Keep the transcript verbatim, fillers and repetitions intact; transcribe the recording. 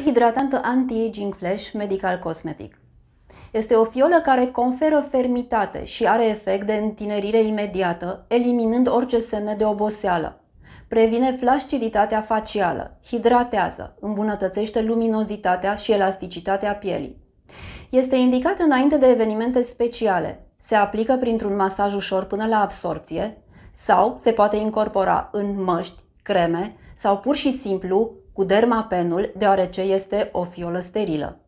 hidratantă anti-aging Flash Medical Cosmetic. Este o fiolă care conferă fermitate și are efect de întinerire imediată, eliminând orice semne de oboseală. Previne flașciditatea facială, hidratează, îmbunătățește luminozitatea și elasticitatea pielii. Este indicată înainte de evenimente speciale. Se aplică printr-un masaj ușor până la absorpție sau se poate incorpora în măști, creme sau pur și simplu cu dermapenul, deoarece este o fiolă sterilă.